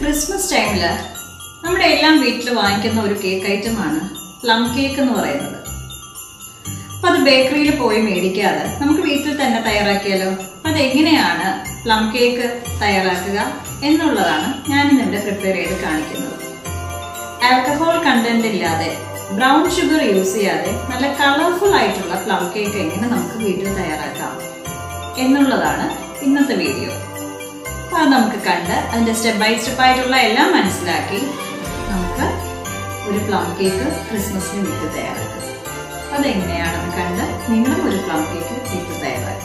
Christmas ടൈമിൽ നമ്മുടെ എല്ലാം വീട്ടിൽ വാങ്ങിക്കുന്ന ഒരു കേക്ക് ഐറ്റമാണ് പ്ലം കേക്ക് എന്ന് പറയുന്നത്. അപ്പം അത് ബേക്കറിയിൽ പോയി മേടിക്കാതെ നമുക്ക് വീട്ടിൽ തന്നെ തയ്യാറാക്കിയാലോ? അതെങ്ങനെയാണ് പ്ലം കേക്ക് തയ്യാറാക്കുക എന്നുള്ളതാണ് ഞാനിന്നിവിടെ പ്രിപ്പയർ ചെയ്ത് കാണിക്കുന്നത്. ആൽക്കഹോൾ കണ്ടന്റ് ഇല്ലാതെ ബ്രൗൺ ഷുഗർ യൂസ് ചെയ്യാതെ നല്ല കളർഫുൾ ആയിട്ടുള്ള പ്ലം കേക്ക് എങ്ങനെ നമുക്ക് വീട്ടിൽ തയ്യാറാക്കാം എന്നുള്ളതാണ് ഇന്നത്തെ വീഡിയോ. അത് നമുക്ക് കണ്ട് അതിന്റെ സ്റ്റെപ്പ് ബൈ സ്റ്റെപ്പ് ആയിട്ടുള്ള എല്ലാം മനസ്സിലാക്കി നമുക്ക് ഒരു പ്ലം കേക്ക് ക്രിസ്മസിന് വീട്ടിൽ തയ്യാറാക്കാം. അതെങ്ങനെയാണെന്ന് കണ്ട് നിങ്ങളും ഒരു പ്ലം കേക്ക് വീട്ടിൽ തയ്യാറാക്കും.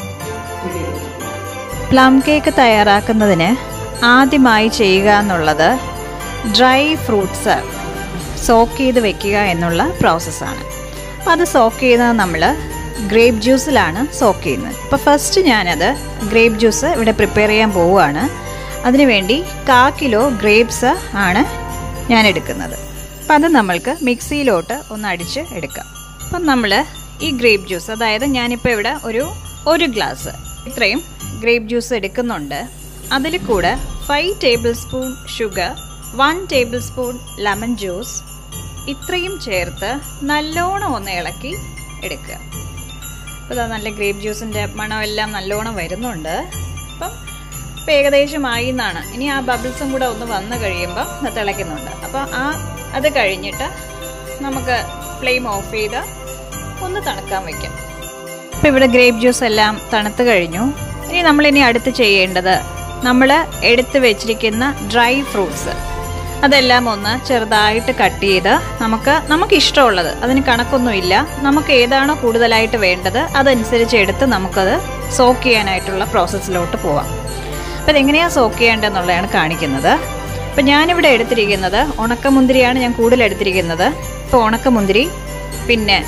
പ്ലം കേക്ക് തയ്യാറാക്കുന്നതിന് ആദ്യമായി ചെയ്യുക എന്നുള്ളത് ഡ്രൈ ഫ്രൂട്ട്സ് സോക്ക് ചെയ്ത് വെക്കുക എന്നുള്ള പ്രോസസ്സാണ്. അപ്പോൾ അത് സോക്ക് ചെയ്യുന്നത് നമ്മൾ ഗ്രേപ്പ് ജ്യൂസിലാണ് സോക്ക് ചെയ്യുന്നത്. അപ്പോൾ ഫസ്റ്റ് ഞാനത് ഗ്രേപ്പ് ജ്യൂസ് ഇവിടെ പ്രിപ്പയർ ചെയ്യാൻ പോവുകയാണ്. അതിനുവേണ്ടി 1/4 കിലോ ഗ്രേപ്സ് ആണ് ഞാൻ എടുക്കുന്നത്. അപ്പം അത് നമ്മൾക്ക് മിക്സിയിലോട്ട് ഒന്ന് അടിച്ച് എടുക്കാം. അപ്പം നമ്മൾ ഈ ഗ്രേപ്പ് ജ്യൂസ്, അതായത് ഞാനിപ്പോൾ ഇവിടെ ഒരു ഗ്ലാസ് ഇത്രയും ഗ്രേപ്പ് ജ്യൂസ് എടുക്കുന്നുണ്ട്. അതിൽ കൂടെ 5 tablespoon sugar, 1 tablespoon lemon juice ഇത്രയും ചേർത്ത് നല്ലോണം ഒന്ന് ഇളക്കി എടുക്കുക. അപ്പോൾ നല്ല ഗ്രേപ്പ് ജ്യൂസിൻ്റെ മണമെല്ലാം നല്ലോണം വരുന്നുണ്ട്. അപ്പം ഇപ്പം ഏകദേശമായി എന്നാണ്. ഇനി ആ ബബിൾസും കൂടെ ഒന്ന് വന്നു കഴിയുമ്പോൾ അത് തിളയ്ക്കുന്നുണ്ട്. അപ്പോൾ അത് കഴിഞ്ഞിട്ട് നമുക്ക് ഫ്ലെയിം ഓഫ് ചെയ്ത് ഒന്ന് തണുക്കാൻ വയ്ക്കാം. അപ്പോൾ ഇവിടെ ഗ്രേപ്പ് ജ്യൂസ് എല്ലാം തണുത്ത് കഴിഞ്ഞു. ഇനി നമ്മളിനി അടുത്ത് ചെയ്യേണ്ടത്, നമ്മൾ എടുത്ത് വെച്ചിരിക്കുന്ന ഡ്രൈ ഫ്രൂട്ട്സ് അതെല്ലാം ഒന്ന് ചെറുതായിട്ട് കട്ട് ചെയ്ത് നമുക്ക് ഇഷ്ടമുള്ളത്, അതിന് കണക്കൊന്നുമില്ല, നമുക്ക് ഏതാണോ കൂടുതലായിട്ട് വേണ്ടത് അതനുസരിച്ച് എടുത്ത് നമുക്കത് സോക്ക് ചെയ്യാനായിട്ടുള്ള പ്രോസസ്സിലോട്ട് പോവാം. അപ്പോൾ അതെങ്ങനെയാണ് സോക്ക് ചെയ്യേണ്ടതെന്നുള്ളതാണ് കാണിക്കുന്നത്. അപ്പോൾ ഞാനിവിടെ എടുത്തിരിക്കുന്നത് ഉണക്കമുന്തിരിയാണ് ഞാൻ കൂടുതൽ എടുത്തിരിക്കുന്നത്. ഇപ്പോൾ ഉണക്കമുന്തിരി, പിന്നെ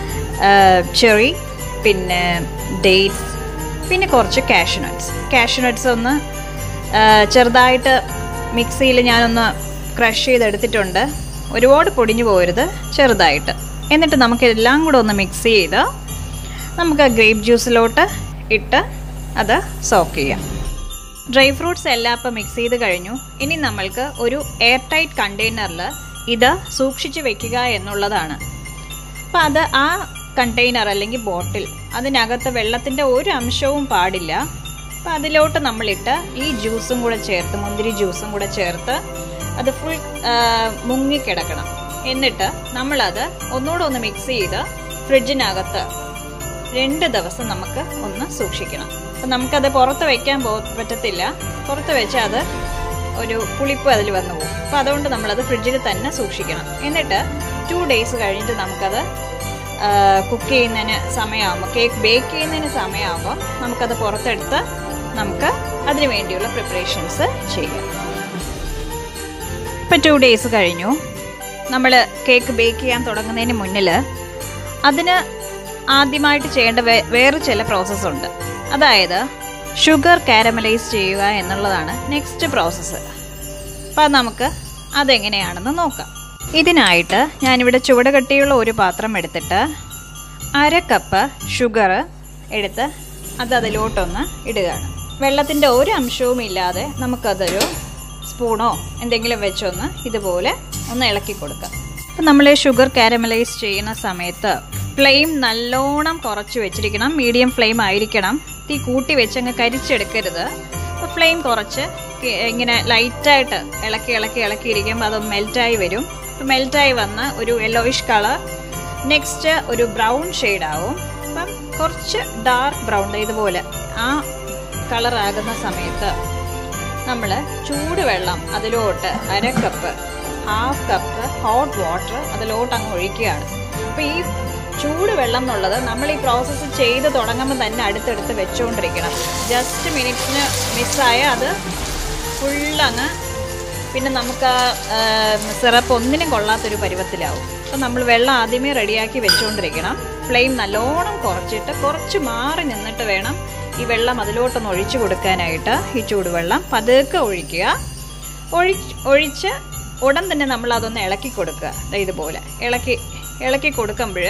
ചെറി, പിന്നെ ഡേറ്റ്സ്, പിന്നെ കുറച്ച് കാഷ്യൂ നട്ട്സ് ഒന്ന് ചെറുതായിട്ട് മിക്സിയിൽ ഞാനൊന്ന് ക്രഷ് ചെയ്തെടുത്തിട്ടുണ്ട്. ഒരുപാട് പൊടിഞ്ഞു പോകരുത്, ചെറുതായിട്ട്. എന്നിട്ട് നമുക്കിതെല്ലാം കൂടെ ഒന്ന് മിക്സ് ചെയ്ത് നമുക്ക് ഗ്രേപ്പ് ജ്യൂസിലോട്ട് ഇട്ട് അത് സോക്ക് ചെയ്യാം. ഡ്രൈ ഫ്രൂട്ട്സ് എല്ലാം ഇപ്പോൾ മിക്സ് ചെയ്ത് കഴിഞ്ഞു. ഇനി നമ്മൾക്ക് ഒരു എയർ ടൈറ്റ് കണ്ടെയ്നറിൽ ഇത് സൂക്ഷിച്ച് വെക്കുക എന്നുള്ളതാണ്. അപ്പം അത് ആ കണ്ടെയ്നർ അല്ലെങ്കിൽ ബോട്ടിൽ, അതിനകത്ത് വെള്ളത്തിൻ്റെ ഒരു അംശവും പാടില്ല. അപ്പം അതിലോട്ട് നമ്മളിട്ട് ഈ ജ്യൂസും കൂടെ ചേർത്ത്, മുന്തിരി ജ്യൂസും കൂടെ ചേർത്ത് അത് ഫുൾ മുങ്ങിക്കിടക്കണം. എന്നിട്ട് നമ്മളത് ഒന്നുകൂടെ ഒന്ന് മിക്സ് ചെയ്ത് ഫ്രിഡ്ജിനകത്ത് 2 ദിവസം നമുക്ക് ഒന്ന് സൂക്ഷിക്കണം. അപ്പം നമുക്കത് പുറത്ത് വയ്ക്കാൻ പറ്റത്തില്ല. പുറത്ത് വെച്ചാൽ അത് ഒരു പുളിപ്പ് അതിൽ വന്നു പോകും. അപ്പം അതുകൊണ്ട് നമ്മളത് ഫ്രിഡ്ജിൽ തന്നെ സൂക്ഷിക്കണം. എന്നിട്ട് 2 ഡേയ്സ് കഴിഞ്ഞിട്ട് നമുക്കത് കുക്ക് ചെയ്യുന്നതിന് സമയമാകുമ്പോൾ, കേക്ക് ബേക്ക് ചെയ്യുന്നതിന് സമയമാകുമ്പോൾ നമുക്കത് പുറത്തെടുത്ത് നമുക്ക് അതിന് വേണ്ടിയുള്ള പ്രിപ്പറേഷൻസ് ചെയ്യാം. ഇപ്പം 2 ഡേയ്സ് കഴിഞ്ഞു. നമ്മൾ കേക്ക് ബേക്ക് ചെയ്യാൻ തുടങ്ങുന്നതിന് മുന്നിൽ അതിന് ആദ്യമായിട്ട് ചെയ്യേണ്ട വേറെ ചില പ്രോസസ്സുണ്ട്. അതായത് ഷുഗർ കാരമലൈസ് ചെയ്യുക എന്നുള്ളതാണ് നെക്സ്റ്റ് പ്രോസസ്സ്. അപ്പം നമുക്ക് അതെങ്ങനെയാണെന്ന് നോക്കാം. ഇതിനായിട്ട് ഞാനിവിടെ ചുവട് കട്ടിയുള്ള ഒരു പാത്രം എടുത്തിട്ട് 1/2 കപ്പ് ഷുഗർ എടുത്ത് അതിലോട്ടൊന്ന് ഇടുകയാണ്. വെള്ളത്തിൻ്റെ ഒരു അംശവും ഇല്ലാതെ നമുക്കതൊരു സ്പൂണോ എന്തെങ്കിലും വെച്ചൊന്ന് ഇതുപോലെ ഒന്ന് ഇളക്കി കൊടുക്കാം. അപ്പം നമ്മൾ ഷുഗർ കാരമലൈസ് ചെയ്യുന്ന സമയത്ത് ഫ്ലെയിം നല്ലോണം കുറച്ച് വെച്ചിരിക്കണം. മീഡിയം ഫ്ലെയിം ആയിരിക്കണം. തീ കൂട്ടി വെച്ച് അങ്ങ് കരിച്ചെടുക്കരുത്. അപ്പോൾ ഫ്ലെയിം കുറച്ച് ഇങ്ങനെ ലൈറ്റായിട്ട് ഇളക്കിയിരിക്കുമ്പോൾ അതൊന്ന് മെൽറ്റായി വരും. അപ്പോൾ മെൽറ്റായി വന്ന് ഒരു യെല്ലോയിഷ് കളർ, നെക്സ്റ്റ് ഒരു ബ്രൗൺ ഷെയ്ഡാവും. അപ്പം കുറച്ച് ഡാർക്ക് ബ്രൗൺ ഇതുപോലെ ആ കളറാകുന്ന സമയത്ത് നമ്മൾ ചൂടുവെള്ളം അതിലോട്ട് 1/2 കപ്പ്, 1/2 കപ്പ് ഹോട്ട് വാട്ടർ അതിലോട്ട് അങ്ങ് ഒഴിക്കുകയാണ്. അപ്പോൾ ഈ ചൂടുവെള്ളം എന്നുള്ളത് നമ്മൾ ഈ പ്രോസസ്സ് ചെയ്ത് തുടങ്ങുമ്പോൾ തന്നെ അടുത്തടുത്ത് വെച്ചുകൊണ്ടിരിക്കണം. ജസ്റ്റ് മിനിറ്റ്സിന് മിസ്സായ അത് ഫുള്ളങ്ങ് പിന്നെ നമുക്ക് സിറപ്പ് ഒന്നിനും കൊള്ളാത്തൊരു പരുവത്തിലാവും. അപ്പോൾ നമ്മൾ വെള്ളം ആദ്യമേ റെഡിയാക്കി വെച്ചുകൊണ്ടിരിക്കണം. ഫ്ലെയിം നല്ലോണം കുറച്ചിട്ട് കുറച്ച് മാറി നിന്നിട്ട് വേണം ഈ വെള്ളം അതിലോട്ടൊന്ന് ഒഴിച്ചു കൊടുക്കാനായിട്ട്. ഈ ചൂടുവെള്ളം പതുക്കെ ഒഴിക്കുക. ഒഴിച്ച് ഉടൻ തന്നെ നമ്മൾ അതൊന്ന് ഇളക്കി കൊടുക്കുക. ഇതുപോലെ ഇളക്കി കൊടുക്കുമ്പോൾ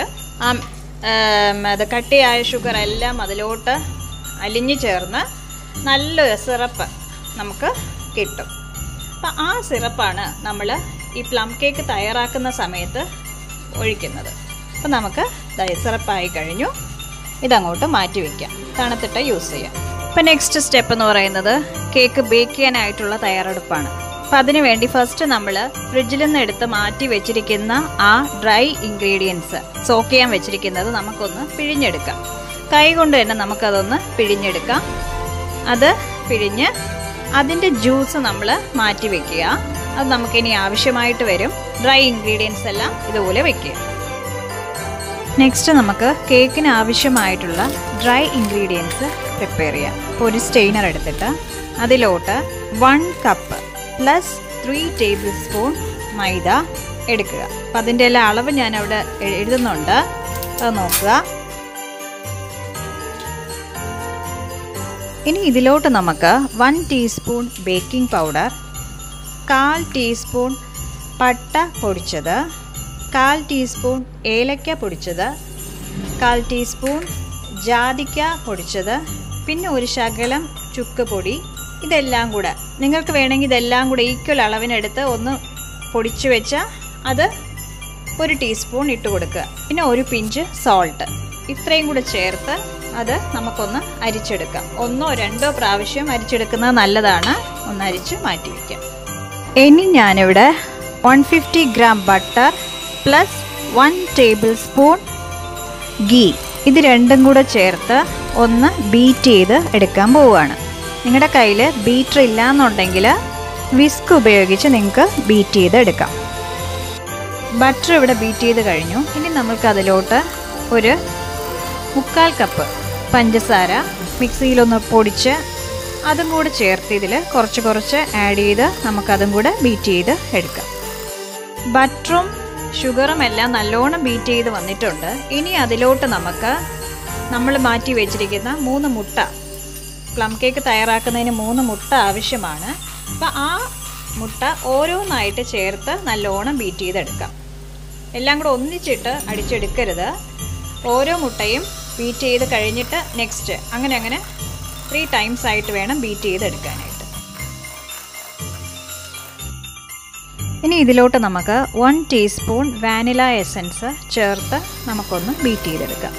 അത് കട്ടിയായ ഷുഗർ എല്ലാം അതിലോട്ട് അലിഞ്ഞു ചേർന്ന് നല്ലൊരു സിറപ്പ് നമുക്ക് കിട്ടും. അപ്പം ആ സിറപ്പാണ് നമ്മൾ ഈ പ്ലം കേക്ക് തയ്യാറാക്കുന്ന സമയത്ത് ഒഴിക്കുന്നത്. അപ്പം നമുക്ക് സിറപ്പായി കഴിഞ്ഞു. ഇതങ്ങോട്ട് മാറ്റി വയ്ക്കാം, തണുത്തിട്ട് യൂസ് ചെയ്യാം. ഇപ്പം നെക്സ്റ്റ് സ്റ്റെപ്പ് എന്ന് പറയുന്നത് കേക്ക് ബേക്ക് ചെയ്യാനായിട്ടുള്ള തയ്യാറെടുപ്പാണ്. അപ്പം അതിനുവേണ്ടി ഫസ്റ്റ് നമ്മൾ ഫ്രിഡ്ജിൽ നിന്ന് എടുത്ത് മാറ്റി വെച്ചിരിക്കുന്ന ആ ഡ്രൈ ഇൻഗ്രീഡിയൻസ് സോക്ക് ചെയ്യാൻ വെച്ചിരിക്കുന്നത് നമുക്കൊന്ന് പിഴിഞ്ഞെടുക്കാം. കൈ കൊണ്ട് തന്നെ നമുക്കതൊന്ന് പിഴിഞ്ഞെടുക്കാം. അത് പിഴിഞ്ഞ് അതിൻ്റെ ജ്യൂസ് നമ്മൾ മാറ്റി വെക്കുക. അത് നമുക്കിനി ആവശ്യമായിട്ട് വരും. ഡ്രൈ ഇൻഗ്രീഡിയൻസ് എല്ലാം ഇതുപോലെ വെക്കുക. നെക്സ്റ്റ് നമുക്ക് കേക്കിന് ആവശ്യമായിട്ടുള്ള ഡ്രൈ ഇൻഗ്രീഡിയൻസ് പ്രിപ്പയർ ചെയ്യാം. അപ്പോൾ ഒരു സ്റ്റെയിനർ എടുത്തിട്ട് അതിലോട്ട് 1 കപ്പ് പ്ലസ് 3 ടേബിൾ സ്പൂൺ മൈദ എടുക്കുക. അപ്പം അതിൻ്റെ എല്ലാ അളവ് ഞാൻ അവിടെ എഴുതുന്നുണ്ട്, അത് നോക്കുക. ഇനി ഇതിലോട്ട് നമുക്ക് 1 ടീസ്പൂൺ ബേക്കിംഗ് പൗഡർ, 1/4 ടീസ്പൂൺ പട്ട പൊടിച്ചത്, 1/4 ടീസ്പൂൺ ഏലക്ക പൊടിച്ചത്, 1/4 ടീസ്പൂൺ ജാതിക്ക പൊടിച്ചത്, പിന്നെ ഒരു ശകലം ചുക്ക് പൊടി. ഇതെല്ലാം കൂടെ നിങ്ങൾക്ക് വേണമെങ്കിൽ ഇതെല്ലാം കൂടെ ഈക്വൽ അളവിനെടുത്ത് ഒന്ന് പൊടിച്ചു വെച്ചാൽ അത് 1 ടീസ്പൂൺ ഇട്ട് കൊടുക്കുക. പിന്നെ ഒരു പിഞ്ച് സോൾട്ട്. ഇത്രയും കൂടെ ചേർത്ത് അത് നമുക്കൊന്ന് അരിച്ചെടുക്കാം. 1 or 2 പ്രാവശ്യം അരിച്ചെടുക്കുന്നത് നല്ലതാണ്. ഒന്ന് അരിച്ച് മാറ്റി വയ്ക്കാം. ഇനി ഞാനിവിടെ 150 gram butter plus 1 tablespoon ghee, ഇത് രണ്ടും കൂടെ ചേർത്ത് ഒന്ന് ബീറ്റ് ചെയ്ത് എടുക്കാൻ പോവുകയാണ്. നിങ്ങളുടെ കയ്യിൽ ബീറ്റർ ഇല്ല എന്നുണ്ടെങ്കിൽ വിസ്ക് ഉപയോഗിച്ച് നിങ്ങൾക്ക് ബീറ്റ് ചെയ്ത് എടുക്കാം. ബട്ടർ ഇവിടെ ബീറ്റ് ചെയ്ത് കഴിഞ്ഞു. ഇനി നമുക്ക് അതിലോട്ട് ഒരു 1/4 കപ്പ് പഞ്ചസാര മിക്സിയിലൊന്ന് പൊടിച്ച് അതും കൂടെ ചേർത്ത് ഇതിൽ കുറച്ച് ആഡ് ചെയ്ത് നമുക്കതും കൂടെ ബീറ്റ് ചെയ്ത് എടുക്കാം. ബട്ടറും ഷുഗറും എല്ലാം നല്ലോണം ബീറ്റ് ചെയ്ത് വന്നിട്ടുണ്ട്. ഇനി അതിലോട്ട് നമുക്ക് നമ്മൾ മാറ്റി വെച്ചിരിക്കുന്ന 3 മുട്ട, പ്ലം കേക്ക് തയ്യാറാക്കുന്നതിന് 3 മുട്ട ആവശ്യമാണ്. അപ്പം ആ മുട്ട ഓരോന്നായിട്ട് ചേർത്ത് നല്ലോണം ബീറ്റ് ചെയ്തെടുക്കാം. എല്ലാം കൂടെ ഒന്നിച്ചിട്ട് അടിച്ചെടുക്കരുത്. ഓരോ മുട്ടയും ബീറ്റ് ചെയ്ത് കഴിഞ്ഞിട്ട് നെക്സ്റ്റ് അങ്ങനെ 3 ടൈംസ് ആയിട്ട് വേണം ബീറ്റ് ചെയ്തെടുക്കാനായിട്ട്. ഇനി ഇതിലോട്ട് നമുക്ക് 1 ടീസ്പൂൺ വാനില എസൻസ് ചേർത്ത് നമുക്കൊന്ന് ബീറ്റ് ചെയ്തെടുക്കാം.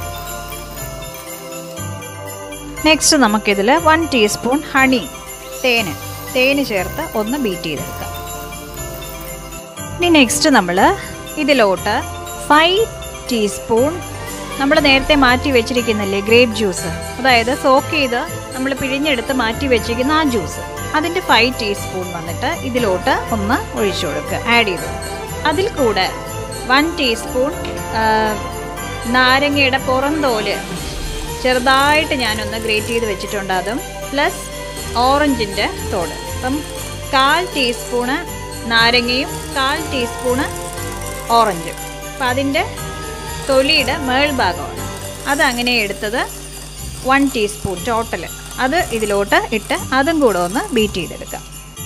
നെക്സ്റ്റ് നമുക്കിതിൽ 1 ടീസ്പൂൺ ഹണി, തേന് ചേർത്ത് ഒന്ന് ബീറ്റ് ചെയ്തെടുക്കാം. ഇനി നെക്സ്റ്റ് നമ്മൾ ഇതിലോട്ട് 5 ടീസ്പൂൺ നമ്മൾ നേരത്തെ മാറ്റി വെച്ചിരിക്കുന്നില്ലേ ഗ്രേപ്പ് ജ്യൂസ്, അതായത് സോക്ക് ചെയ്ത് നമ്മൾ പിഴിഞ്ഞെടുത്ത് മാറ്റി വെച്ചിരിക്കുന്ന ആ ജ്യൂസ്, അതിൻ്റെ 5 ടീസ്പൂൺ വന്നിട്ട് ഇതിലോട്ട് ഒന്ന് ഒഴിച്ചു കൊടുക്കുക, ആഡ് ചെയ്ത് കൊടുക്കുക. അതിൽ കൂടെ 1 ടീസ്പൂൺ നാരങ്ങയുടെ പുറന്തോല് ചെറുതായിട്ട് ഞാനൊന്ന് ഗ്രേറ്റ് ചെയ്ത് വെച്ചിട്ടുണ്ട്, അതും പ്ലസ് ഓറഞ്ചിൻ്റെ തോട്. അപ്പം 1/4 ടീസ്പൂണ് നാരങ്ങയും 1/4 ടീസ്പൂണ് ഓറഞ്ചും. അപ്പം അതിൻ്റെ തൊലിയുടെ മേൾഭാഗമാണ് അത് അങ്ങനെ എടുത്തത് 1 ടീസ്പൂൺ ടോട്ടൽ. അത് ഇതിലോട്ട് ഇട്ട് അതും കൂടെ ഒന്ന് ബീറ്റ് ചെയ്തെടുക്കാം.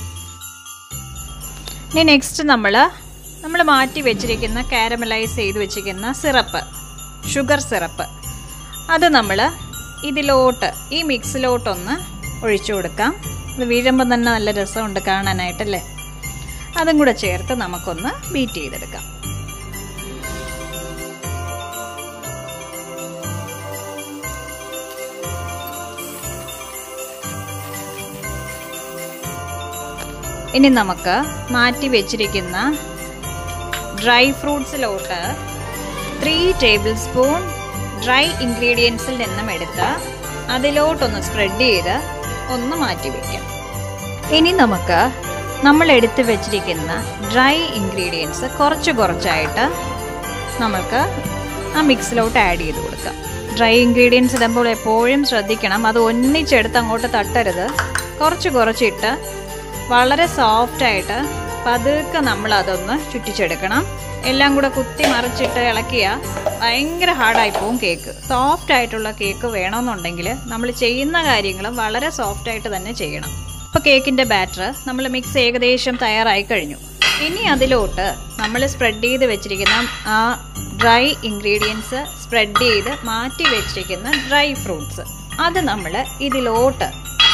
ഇനി നെക്സ്റ്റ് നമ്മൾ മാറ്റി വെച്ചിരിക്കുന്ന കാരമലൈസ് ചെയ്ത് വെച്ചിരിക്കുന്ന സിറപ്പ്, ഷുഗർ സിറപ്പ്, അത് നമ്മൾ ഇതിലോട്ട് ഈ മിക്സിലോട്ടൊന്ന് ഒഴിച്ചു കൊടുക്കാം. അത് വീഴുമ്പോൾ തന്നെ നല്ല രസമുണ്ട് കാണാനായിട്ടല്ലേ. അതും കൂടെ ചേർത്ത് നമുക്കൊന്ന് ബീറ്റ് ചെയ്തെടുക്കാം. ഇനി നമുക്ക് മാറ്റി വെച്ചിരിക്കുന്ന ഡ്രൈ ഫ്രൂട്ട്സിലോട്ട് 3 ടേബിൾ സ്പൂൺ ഡ്രൈ ഇൻഗ്രീഡിയൻസിൽ നിന്നും എടുത്ത് അതിലോട്ടൊന്ന് സ്പ്രെഡ് ചെയ്ത് ഒന്ന് മാറ്റി വയ്ക്കാം. ഇനി നമുക്ക് നമ്മൾ എടുത്ത് വെച്ചിരിക്കുന്ന ഡ്രൈ ഇൻഗ്രീഡിയൻസ് കുറച്ചായിട്ട് നമ്മൾക്ക് ആ മിക്സിലോട്ട് ആഡ് ചെയ്ത് കൊടുക്കാം. ഡ്രൈ ഇൻഗ്രീഡിയൻസ് ഇടുമ്പോൾ എപ്പോഴും ശ്രദ്ധിക്കണം, അത് ഒന്നിച്ചെടുത്ത് അങ്ങോട്ട് തട്ടരുത്. കുറച്ചിട്ട് വളരെ സോഫ്റ്റായിട്ട് പതുക്കെ നമ്മളതൊന്ന് ചുറ്റിച്ചെടുക്കണം. എല്ലാം കൂടെ കുത്തി മറിച്ചിട്ട് ഇളക്കിയാൽ ഭയങ്കര ഹാർഡായി പോവും കേക്ക്. സോഫ്റ്റ് ആയിട്ടുള്ള കേക്ക് വേണമെന്നുണ്ടെങ്കിൽ നമ്മൾ ചെയ്യുന്ന കാര്യങ്ങളും വളരെ സോഫ്റ്റായിട്ട് തന്നെ ചെയ്യണം. അപ്പോൾ കേക്കിൻ്റെ ബാറ്റർ നമ്മൾ മിക്സ് ഏകദേശം തയ്യാറായി കഴിഞ്ഞു. ഇനി അതിലോട്ട് നമ്മൾ സ്പ്രെഡ് ചെയ്ത് വെച്ചിരിക്കുന്ന ആ ഡ്രൈ ഇൻഗ്രീഡിയൻസ് സ്പ്രെഡ് ചെയ്ത് മാറ്റി വെച്ചിരിക്കുന്ന ഡ്രൈ ഫ്രൂട്ട്സ് അത് നമ്മൾ ഇതിലോട്ട്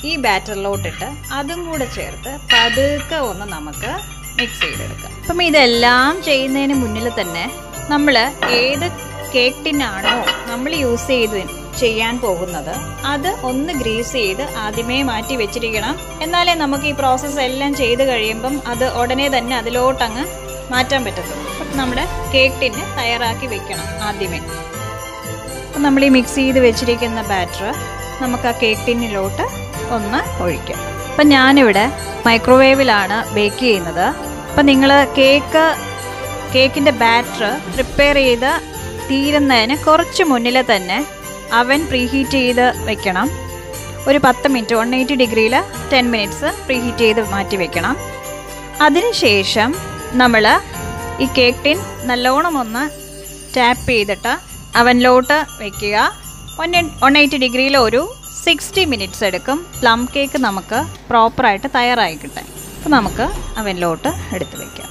ഈ ബാറ്ററിലോട്ടിട്ട് അതും കൂടെ ചേർത്ത് പതുക്കെ ഒന്ന് നമുക്ക് മിക്സ് ചെയ്തെടുക്കാം. അപ്പം ഇതെല്ലാം ചെയ്യുന്നതിന് മുന്നിൽ തന്നെ നമ്മൾ ഏത് കേക്ക് ടിന്നാണോ നമ്മൾ യൂസ് ചെയ്യാൻ പോകുന്നത് അത് ഒന്ന് ഗ്രീസ് ചെയ്ത് ആദ്യമേ മാറ്റി വെച്ചിരിക്കണം. എന്നാലേ നമുക്ക് ഈ പ്രോസസ്സ് എല്ലാം ചെയ്ത് കഴിയുമ്പം അത് ഉടനെ തന്നെ അതിലോട്ടങ്ങ് മാറ്റാൻ പറ്റത്തുള്ളൂ. അപ്പം നമ്മുടെ കേക്ക് ടിന്ന് തയ്യാറാക്കി വെക്കണം ആദ്യമേ. അപ്പം നമ്മൾ ഈ മിക്സ് ചെയ്ത് വെച്ചിരിക്കുന്ന ബാറ്റർ നമുക്ക് ആ കേക്ക് ടിന്നിലോട്ട് ഒന്ന് ഒഴിക്കാം. അപ്പം ഞാനിവിടെ മൈക്രോവേവിലാണ് ബേക്ക് ചെയ്യുന്നത്. അപ്പം നിങ്ങൾ കേക്കിൻ്റെ ബാറ്റർ പ്രിപ്പയർ ചെയ്ത് തീരുന്നതിന് കുറച്ച് മുന്നിൽ തന്നെ അവൻ പ്രീഹീറ്റ് ചെയ്ത് വെക്കണം. ഒരു 10 മിനിറ്റ് 180 ഡിഗ്രിയിൽ 10 മിനിറ്റ്സ് പ്രീഹീറ്റ് ചെയ്ത് മാറ്റി വെക്കണം. അതിനുശേഷം നമ്മൾ ഈ കേക്ക് ടിൻ നല്ലോണം ഒന്ന് ടാപ്പ് ചെയ്തിട്ട് അവനിലോട്ട് വെക്കുക. 180 ഡിഗ്രിയിൽ ഒരു 60 മിനിറ്റ്സ് എടുക്കും പ്ലം കേക്ക് നമുക്ക് പ്രോപ്പറായിട്ട് തയ്യാറായി കിട്ടാൻ. അപ്പം നമുക്ക് അവനിലോട്ട് എടുത്ത് വയ്ക്കാം.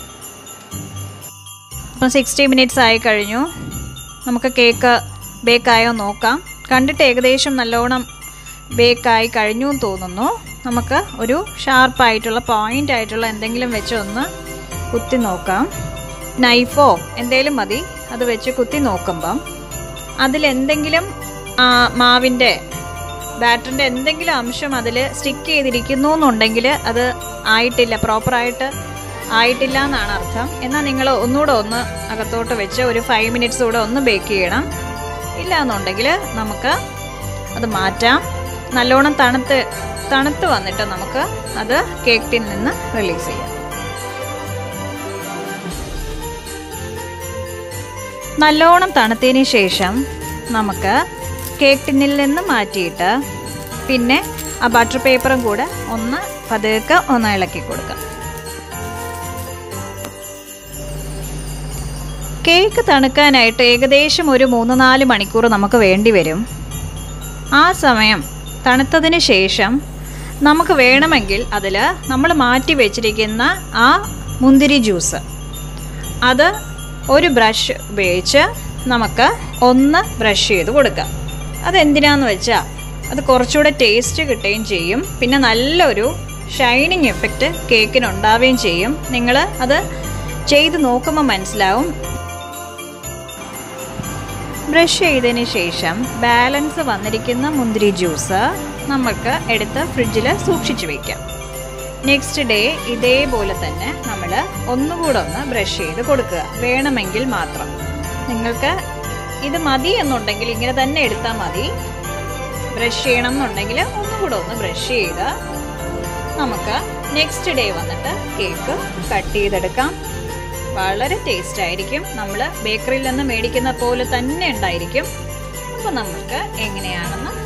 അപ്പം 60 മിനിറ്റ്സ് ആയി കഴിഞ്ഞു. നമുക്ക് കേക്ക് ബേക്കായോ നോക്കാം. കണ്ടിട്ട് ഏകദേശം നല്ലോണം ബേക്കായി കഴിഞ്ഞു എന്ന് തോന്നുന്നു. നമുക്ക് ഒരു ഷാർപ്പായിട്ടുള്ള പോയിൻ്റ് ആയിട്ടുള്ള എന്തെങ്കിലും വെച്ച് ഒന്ന് കുത്തി നോക്കാം. നൈഫോ എന്തെങ്കിലും മതി. അത് വെച്ച് കുത്തി നോക്കുമ്പം അതിലെന്തെങ്കിലും മാവിൻ്റെ ബാറ്ററിൻ്റെ എന്തെങ്കിലും അംശം അതിൽ സ്റ്റിക്ക് ചെയ്തിരിക്കുന്നു എന്നുണ്ടെങ്കിൽ അത് ആയിട്ടില്ല, പ്രോപ്പറായിട്ട് ആയിട്ടില്ല എന്നാണ് അർത്ഥം. എന്നാൽ നിങ്ങൾ ഒന്നുകൂടെ ഒന്ന് അകത്തോട്ട് വെച്ച് ഒരു 5 മിനിറ്റ്സ് കൂടെ ഒന്ന് ബേക്ക് ചെയ്യണം. ഇല്ല എന്നുണ്ടെങ്കിൽ നമുക്ക് അത് മാറ്റാം. നല്ലോണം തണുത്ത് വന്നിട്ട് നമുക്ക് അത് കേക്ക് ടിന്നിൽ നിന്ന് റിലീസ് ചെയ്യാം. നല്ലോണം തണുത്തതിന് ശേഷം നമുക്ക് കേക്ക് ടിന്നിൽ നിന്ന് മാറ്റിയിട്ട് പിന്നെ ആ ബട്ടർ പേപ്പറും കൂടെ ഒന്ന് പതുക്കെ ഒന്ന് ഇളക്കി കൊടുക്കാം. കേക്ക് തണുക്കാനായിട്ട് ഏകദേശം ഒരു 3-4 മണിക്കൂർ നമുക്ക് വേണ്ടി വരും. ആ സമയം തണുത്തതിന് ശേഷം നമുക്ക് വേണമെങ്കിൽ അതിൽ നമ്മൾ മാറ്റി വെച്ചിരിക്കുന്ന ആ മുന്തിരി ജ്യൂസ് അത് ഒരു ബ്രഷ് ഉപയോഗിച്ച് നമുക്ക് ഒന്ന് ബ്രഷ് ചെയ്ത് കൊടുക്കാം. അതെന്തിനാന്ന് വെച്ചാൽ അത് കുറച്ചുകൂടെ ടേസ്റ്റ് കിട്ടുകയും ചെയ്യും. പിന്നെ നല്ലൊരു ഷൈനിങ് എഫക്റ്റ് കേക്കിനുണ്ടാവുകയും ചെയ്യും. നിങ്ങൾ അത് ചെയ്ത് നോക്കുമ്പോൾ മനസ്സിലാവും. ബ്രഷ് ചെയ്തതിന് ശേഷം ബാലൻസ് വന്നിരിക്കുന്ന മുന്തിരി ജ്യൂസ് നമുക്ക് എടുത്ത് ഫ്രിഡ്ജിൽ സൂക്ഷിച്ചു വയ്ക്കാം. നെക്സ്റ്റ് ഡേ ഇതേപോലെ തന്നെ നമ്മൾ ഒന്നുകൂടെ ഒന്ന് ബ്രഷ് ചെയ്ത് കൊടുക്കുക, വേണമെങ്കിൽ മാത്രം. നിങ്ങൾക്ക് ഇത് മതി എന്നുണ്ടെങ്കിൽ ഇങ്ങനെ തന്നെ എടുത്താൽ മതി. ബ്രഷ് ചെയ്യണം എന്നുണ്ടെങ്കിൽ ഒന്നുകൂടെ ഒന്ന് ബ്രഷ് ചെയ്ത് നമുക്ക് നെക്സ്റ്റ് ഡേ വന്നിട്ട് കേക്ക് കട്ട് ചെയ്തെടുക്കാം. വളരെ ടേസ്റ്റ് ആയിരിക്കും. നമ്മൾ ബേക്കറിയിൽ നിന്ന് മേടിക്കുന്ന പോലെ തന്നെ ഉണ്ടായിരിക്കും. അപ്പോൾ നമുക്ക് എങ്ങനെയാണെന്ന്